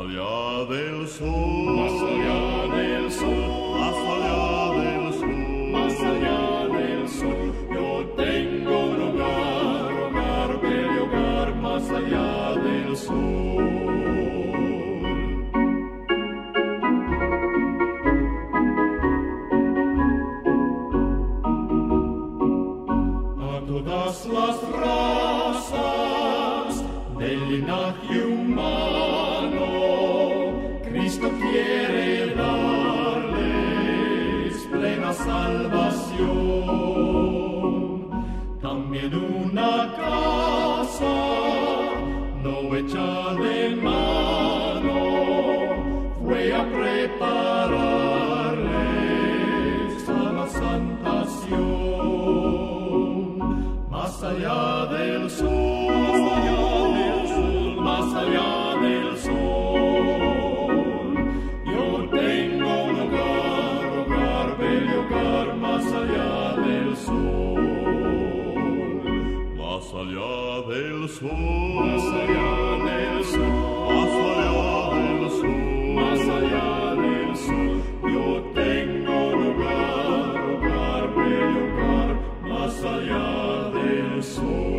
allá del sol, más allá del sol, más allá del sol, más allá del sol, yo tengo un hogar, hogar, bello hogar, más allá del sol. A todas las razas del linaje humano, Cristo quiere darles plena salvación. También una casa no hecha de mano fue a prepararles a la santación. Más allá del sol, más allá del sol, yo tengo un hogar, hogar, bello hogar, más allá del sol. más allá del sol, Más allá del sol, más allá del sol, más allá del sol, yo tengo un hogar, hogar, bello hogar, más allá del sol.